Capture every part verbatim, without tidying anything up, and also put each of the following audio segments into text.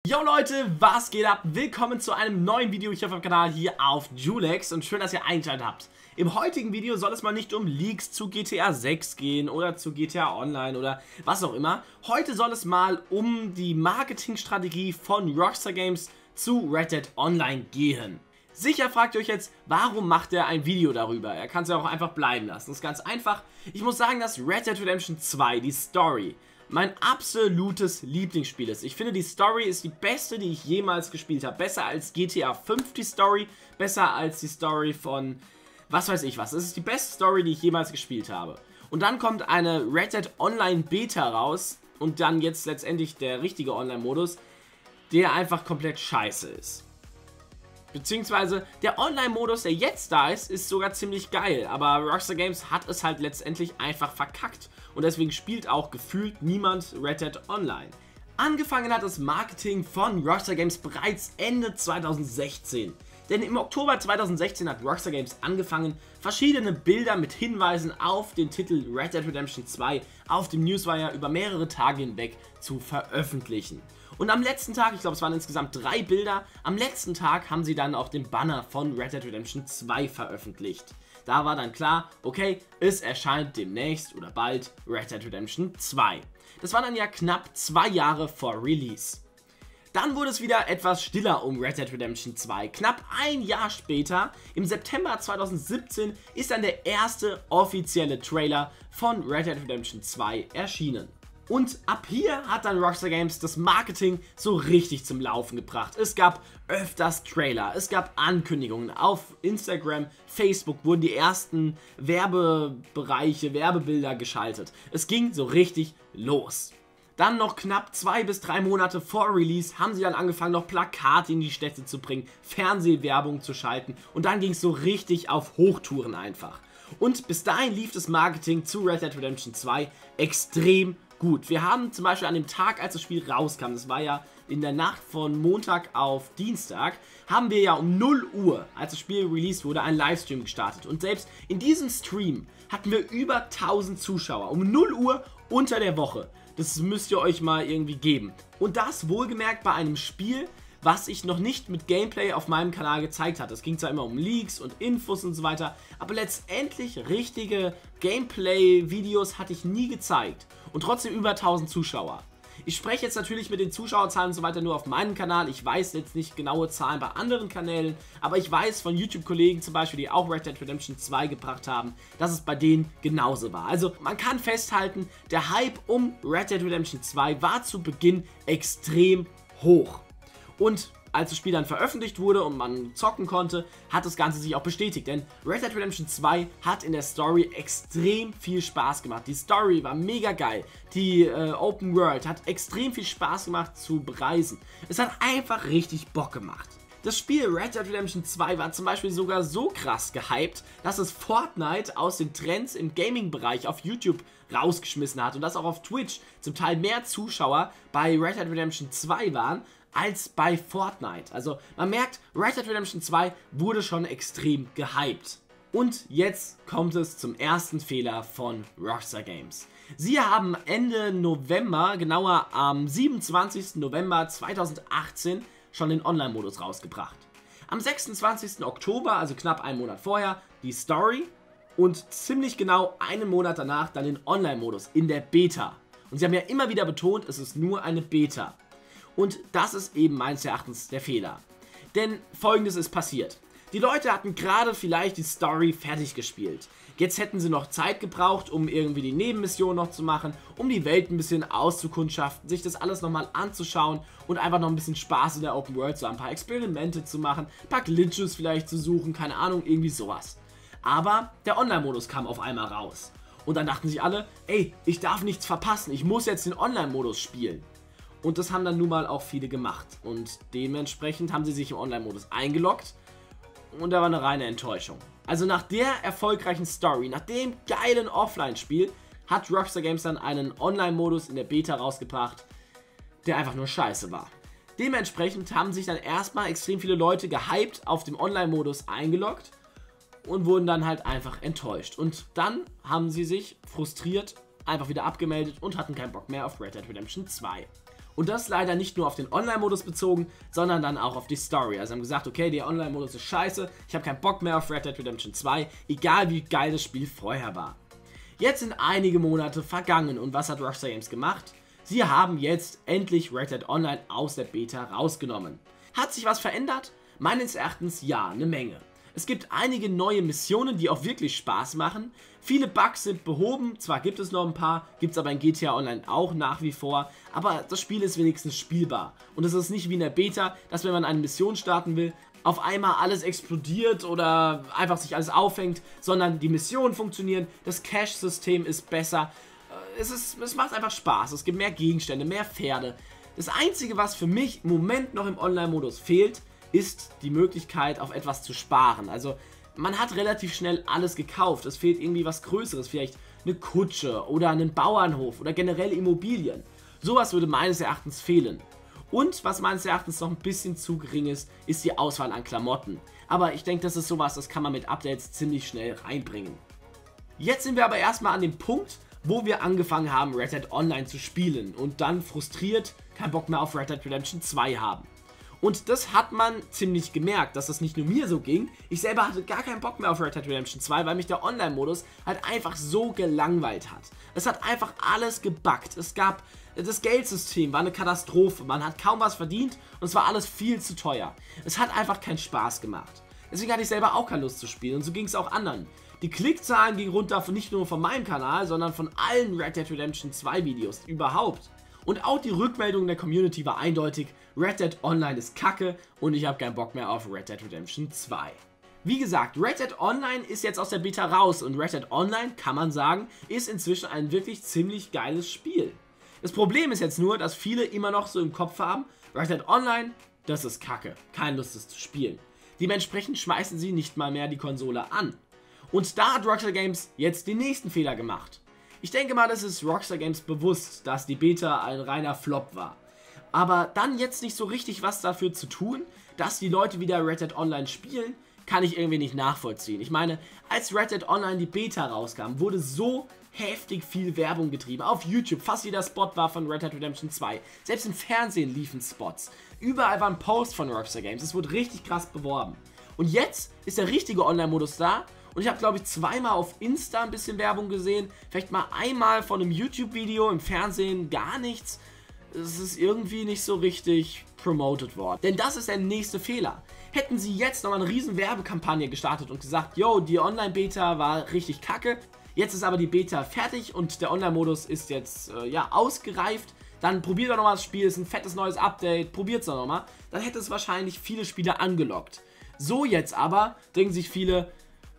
Yo Leute, was geht ab? Willkommen zu einem neuen Video hier auf dem Kanal hier auf Julex und schön, dass ihr eingeschaltet habt. Im heutigen Video soll es mal nicht um Leaks zu G T A sechs gehen oder zu G T A Online oder was auch immer. Heute soll es mal um die Marketingstrategie von Rockstar Games zu Red Dead Online gehen. Sicher fragt ihr euch jetzt, warum macht er ein Video darüber? Er kann es ja auch einfach bleiben lassen. Das ist ganz einfach. Ich muss sagen, dass Red Dead Redemption zwei, die Story, mein absolutes Lieblingsspiel ist. Ich finde, die Story ist die beste, die ich jemals gespielt habe. Besser als G T A fünf die Story, besser als die Story von was weiß ich was. Es ist die beste Story, die ich jemals gespielt habe. Und dann kommt eine Red Dead Online Beta raus und dann jetzt letztendlich der richtige Online-Modus, der einfach komplett scheiße ist. Beziehungsweise der Online-Modus, der jetzt da ist, ist sogar ziemlich geil. Aber Rockstar Games hat es halt letztendlich einfach verkackt. Und deswegen spielt auch gefühlt niemand Red Dead Online. Angefangen hat das Marketing von Rockstar Games bereits Ende zweitausendsechzehn. Denn im Oktober zweitausendsechzehn hat Rockstar Games angefangen, verschiedene Bilder mit Hinweisen auf den Titel Red Dead Redemption zwei auf dem Newswire über mehrere Tage hinweg zu veröffentlichen. Und am letzten Tag, ich glaube es waren insgesamt drei Bilder, am letzten Tag haben sie dann auch den Banner von Red Dead Redemption zwei veröffentlicht. Da war dann klar, okay, es erscheint demnächst oder bald Red Dead Redemption zwei. Das war dann ja knapp zwei Jahre vor Release. Dann wurde es wieder etwas stiller um Red Dead Redemption zwei. Knapp ein Jahr später, im September zweitausendsiebzehn, ist dann der erste offizielle Trailer von Red Dead Redemption zwei erschienen. Und ab hier hat dann Rockstar Games das Marketing so richtig zum Laufen gebracht. Es gab öfters Trailer, es gab Ankündigungen. Auf Instagram, Facebook wurden die ersten Werbebereiche, Werbebilder geschaltet. Es ging so richtig los. Dann noch knapp zwei bis drei Monate vor Release haben sie dann angefangen, noch Plakate in die Städte zu bringen, Fernsehwerbung zu schalten und dann ging es so richtig auf Hochtouren einfach. Und bis dahin lief das Marketing zu Red Dead Redemption zwei extrem gut. Wir haben zum Beispiel an dem Tag, als das Spiel rauskam, das war ja in der Nacht von Montag auf Dienstag, haben wir ja um null Uhr, als das Spiel released wurde, einen Livestream gestartet. Und selbst in diesem Stream hatten wir über tausend Zuschauer. Um null Uhr unter der Woche. Das müsst ihr euch mal irgendwie geben. Und das wohlgemerkt bei einem Spiel, was ich noch nicht mit Gameplay auf meinem Kanal gezeigt hatte. Es ging zwar immer um Leaks und Infos und so weiter, aber letztendlich richtige Gameplay-Videos hatte ich nie gezeigt. Und trotzdem über tausend Zuschauer. Ich spreche jetzt natürlich mit den Zuschauerzahlen und so weiter nur auf meinem Kanal. Ich weiß jetzt nicht genaue Zahlen bei anderen Kanälen, aber ich weiß von YouTube-Kollegen zum Beispiel, die auch Red Dead Redemption zwei gebracht haben, dass es bei denen genauso war. Also man kann festhalten, der Hype um Red Dead Redemption zwei war zu Beginn extrem hoch. Und als das Spiel dann veröffentlicht wurde und man zocken konnte, hat das Ganze sich auch bestätigt. Denn Red Dead Redemption zwei hat in der Story extrem viel Spaß gemacht. Die Story war mega geil. Die äh, Open World hat extrem viel Spaß gemacht zu bereisen. Es hat einfach richtig Bock gemacht. Das Spiel Red Dead Redemption zwei war zum Beispiel sogar so krass gehypt, dass es Fortnite aus den Trends im Gaming-Bereich auf YouTube rausgeschmissen hat und dass auch auf Twitch zum Teil mehr Zuschauer bei Red Dead Redemption zwei waren als bei Fortnite. Also man merkt, Red Dead Redemption zwei wurde schon extrem gehypt. Und jetzt kommt es zum ersten Fehler von Rockstar Games. Sie haben Ende November, genauer am siebenundzwanzigsten November zweitausendachtzehn, schon den Online-Modus rausgebracht. Am sechsundzwanzigsten Oktober, also knapp einen Monat vorher, die Story und ziemlich genau einen Monat danach dann den Online-Modus in der Beta. Und sie haben ja immer wieder betont, es ist nur eine Beta. Und das ist eben meines Erachtens der Fehler. Denn Folgendes ist passiert. Die Leute hatten gerade vielleicht die Story fertig gespielt. Jetzt hätten sie noch Zeit gebraucht, um irgendwie die Nebenmission noch zu machen, um die Welt ein bisschen auszukundschaften, sich das alles nochmal anzuschauen und einfach noch ein bisschen Spaß in der Open World, so ein paar Experimente zu machen, ein paar Glitches vielleicht zu suchen, keine Ahnung, irgendwie sowas. Aber der Online-Modus kam auf einmal raus. Und dann dachten sich alle, ey, ich darf nichts verpassen, ich muss jetzt den Online-Modus spielen. Und das haben dann nun mal auch viele gemacht. Und dementsprechend haben sie sich im Online-Modus eingeloggt. Und da war eine reine Enttäuschung. Also nach der erfolgreichen Story, nach dem geilen Offline-Spiel, hat Rockstar Games dann einen Online-Modus in der Beta rausgebracht, der einfach nur scheiße war. Dementsprechend haben sich dann erstmal extrem viele Leute gehypt auf dem Online-Modus eingeloggt und wurden dann halt einfach enttäuscht. Und dann haben sie sich frustriert einfach wieder abgemeldet und hatten keinen Bock mehr auf Red Dead Redemption zwei. Und das leider nicht nur auf den Online-Modus bezogen, sondern dann auch auf die Story. Also haben gesagt, okay, der Online-Modus ist scheiße, ich habe keinen Bock mehr auf Red Dead Redemption zwei, egal wie geil das Spiel vorher war. Jetzt sind einige Monate vergangen und was hat Rockstar Games gemacht? Sie haben jetzt endlich Red Dead Online aus der Beta rausgenommen. Hat sich was verändert? Meines Erachtens ja, eine Menge. Es gibt einige neue Missionen, die auch wirklich Spaß machen. Viele Bugs sind behoben, zwar gibt es noch ein paar, gibt es aber in G T A Online auch nach wie vor, aber das Spiel ist wenigstens spielbar. Und es ist nicht wie in der Beta, dass wenn man eine Mission starten will, auf einmal alles explodiert oder einfach sich alles aufhängt, sondern die Missionen funktionieren, das Cache-System ist besser, es, ist, es macht einfach Spaß, es gibt mehr Gegenstände, mehr Pferde. Das Einzige, was für mich im Moment noch im Online-Modus fehlt, ist die Möglichkeit, auf etwas zu sparen. Also man hat relativ schnell alles gekauft, es fehlt irgendwie was Größeres, vielleicht eine Kutsche oder einen Bauernhof oder generell Immobilien. Sowas würde meines Erachtens fehlen. Und was meines Erachtens noch ein bisschen zu gering ist, ist die Auswahl an Klamotten. Aber ich denke, das ist sowas, das kann man mit Updates ziemlich schnell reinbringen. Jetzt sind wir aber erstmal an dem Punkt, wo wir angefangen haben, Red Dead Online zu spielen und dann frustriert keinen Bock mehr auf Red Dead Redemption zwei haben. Und das hat man ziemlich gemerkt, dass das nicht nur mir so ging. Ich selber hatte gar keinen Bock mehr auf Red Dead Redemption zwei, weil mich der Online-Modus halt einfach so gelangweilt hat. Es hat einfach alles gebuggt. Es gab, das Geldsystem war eine Katastrophe. Man hat kaum was verdient und es war alles viel zu teuer. Es hat einfach keinen Spaß gemacht. Deswegen hatte ich selber auch keine Lust zu spielen und so ging es auch anderen. Die Klickzahlen gingen runter, von nicht nur von meinem Kanal, sondern von allen Red Dead Redemption zwei Videos überhaupt. Und auch die Rückmeldung der Community war eindeutig, Red Dead Online ist kacke und ich habe keinen Bock mehr auf Red Dead Redemption zwei. Wie gesagt, Red Dead Online ist jetzt aus der Beta raus und Red Dead Online, kann man sagen, ist inzwischen ein wirklich ziemlich geiles Spiel. Das Problem ist jetzt nur, dass viele immer noch so im Kopf haben, Red Dead Online, das ist kacke, keine Lust es zu spielen. Dementsprechend schmeißen sie nicht mal mehr die Konsole an. Und da hat Rockstar Games jetzt den nächsten Fehler gemacht. Ich denke mal, das ist Rockstar Games bewusst, dass die Beta ein reiner Flop war. Aber dann jetzt nicht so richtig was dafür zu tun, dass die Leute wieder Red Dead Online spielen, kann ich irgendwie nicht nachvollziehen. Ich meine, als Red Dead Online die Beta rauskam, wurde so heftig viel Werbung getrieben. Auf YouTube, fast jeder Spot war von Red Dead Redemption zwei. Selbst im Fernsehen liefen Spots. Überall waren Posts von Rockstar Games. Es wurde richtig krass beworben. Und jetzt ist der richtige Online-Modus da. Und ich habe, glaube ich, zweimal auf Insta ein bisschen Werbung gesehen. Vielleicht mal einmal von einem YouTube-Video, im Fernsehen gar nichts. Es ist irgendwie nicht so richtig promoted worden. Denn das ist der nächste Fehler. Hätten sie jetzt nochmal eine riesen Werbekampagne gestartet und gesagt, yo, die Online-Beta war richtig kacke. Jetzt ist aber die Beta fertig und der Online-Modus ist jetzt, äh, ja, ausgereift. Dann probiert doch nochmal das Spiel, ist ein fettes neues Update, probiert es doch nochmal. Dann hätte es wahrscheinlich viele Spieler angelockt. So jetzt aber denken sich viele,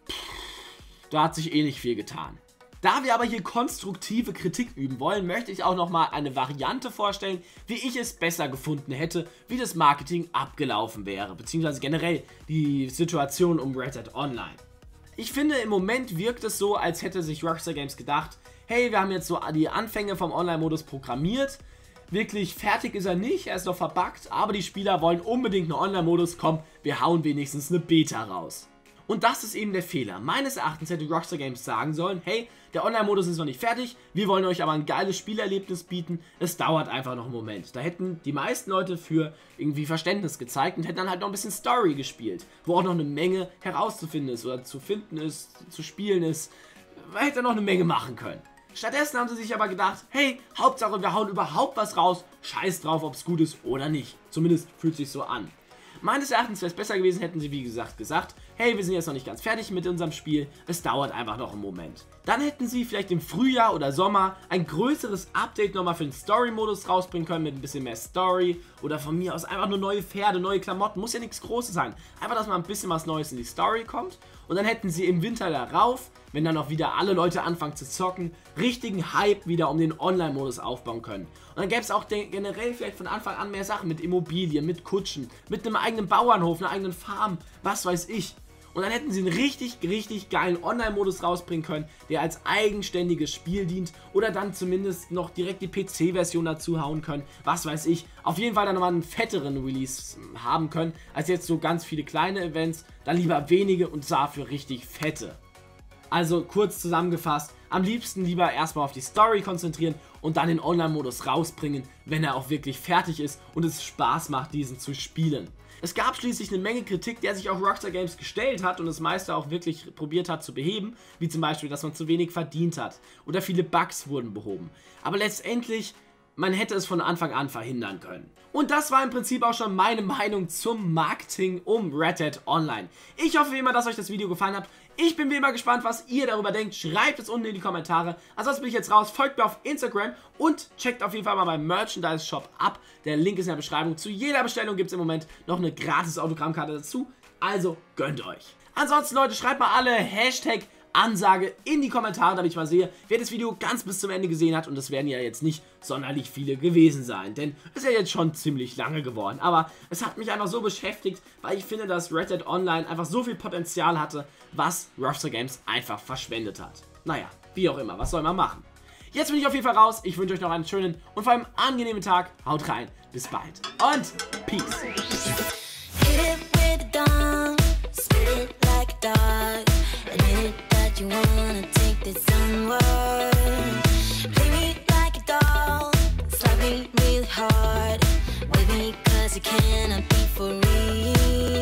da hat sich eh nicht viel getan. Da wir aber hier konstruktive Kritik üben wollen, möchte ich auch nochmal eine Variante vorstellen, wie ich es besser gefunden hätte, wie das Marketing abgelaufen wäre, beziehungsweise generell die Situation um Red Dead Online. Ich finde, im Moment wirkt es so, als hätte sich Rockstar Games gedacht, hey, wir haben jetzt so die Anfänge vom Online-Modus programmiert, wirklich fertig ist er nicht, er ist noch verbuggt, aber die Spieler wollen unbedingt einen Online-Modus, komm, wir hauen wenigstens eine Beta raus. Und das ist eben der Fehler. Meines Erachtens hätte Rockstar Games sagen sollen, hey, der Online-Modus ist noch nicht fertig, wir wollen euch aber ein geiles Spielerlebnis bieten, es dauert einfach noch einen Moment. Da hätten die meisten Leute für irgendwie Verständnis gezeigt und hätten dann halt noch ein bisschen Story gespielt, wo auch noch eine Menge herauszufinden ist oder zu finden ist, zu spielen ist, man hätte noch eine Menge machen können. Stattdessen haben sie sich aber gedacht, hey, Hauptsache wir hauen überhaupt was raus, scheiß drauf, ob es gut ist oder nicht. Zumindest fühlt sich so an. Meines Erachtens wäre es besser gewesen, hätten sie wie gesagt gesagt, hey, wir sind jetzt noch nicht ganz fertig mit unserem Spiel, es dauert einfach noch einen Moment. Dann hätten sie vielleicht im Frühjahr oder Sommer ein größeres Update nochmal für den Story-Modus rausbringen können mit ein bisschen mehr Story oder von mir aus einfach nur neue Pferde, neue Klamotten, muss ja nichts Großes sein. Einfach, dass mal ein bisschen was Neues in die Story kommt und dann hätten sie im Winter darauf, wenn dann auch wieder alle Leute anfangen zu zocken, richtigen Hype wieder um den Online-Modus aufbauen können. Und dann gäbe es auch generell vielleicht von Anfang an mehr Sachen mit Immobilien, mit Kutschen, mit einem eigenen Bauernhof, einer eigenen Farm, was weiß ich. Und dann hätten sie einen richtig, richtig geilen Online-Modus rausbringen können, der als eigenständiges Spiel dient oder dann zumindest noch direkt die P C-Version dazu hauen können, was weiß ich. Auf jeden Fall dann nochmal einen fetteren Release haben können, als jetzt so ganz viele kleine Events, dann lieber wenige und dafür richtig fette. Also kurz zusammengefasst, am liebsten lieber erstmal auf die Story konzentrieren und dann den Online-Modus rausbringen, wenn er auch wirklich fertig ist und es Spaß macht, diesen zu spielen. Es gab schließlich eine Menge Kritik, der sich auch Rockstar Games gestellt hat und das meiste auch wirklich probiert hat zu beheben, wie zum Beispiel, dass man zu wenig verdient hat oder viele Bugs wurden behoben. Aber letztendlich, man hätte es von Anfang an verhindern können. Und das war im Prinzip auch schon meine Meinung zum Marketing um Red Dead Online. Ich hoffe wie immer, dass euch das Video gefallen hat. Ich bin wie immer gespannt, was ihr darüber denkt. Schreibt es unten in die Kommentare. Ansonsten bin ich jetzt raus. Folgt mir auf Instagram und checkt auf jeden Fall mal beim Merchandise-Shop ab. Der Link ist in der Beschreibung. Zu jeder Bestellung gibt es im Moment noch eine gratis Autogrammkarte dazu. Also gönnt euch. Ansonsten, Leute, schreibt mal alle Hashtag Ansage in die Kommentare, damit ich mal sehe, wer das Video ganz bis zum Ende gesehen hat. Und das werden ja jetzt nicht sonderlich viele gewesen sein, denn es ist ja jetzt schon ziemlich lange geworden. Aber es hat mich einfach so beschäftigt, weil ich finde, dass Red Dead Online einfach so viel Potenzial hatte, was Rockstar Games einfach verschwendet hat. Naja, wie auch immer, was soll man machen? Jetzt bin ich auf jeden Fall raus. Ich wünsche euch noch einen schönen und vor allem angenehmen Tag. Haut rein, bis bald und Peace. You wanna take this somewhere? Play me like a doll, slap me really hard. Baby, cause you cannot be for real.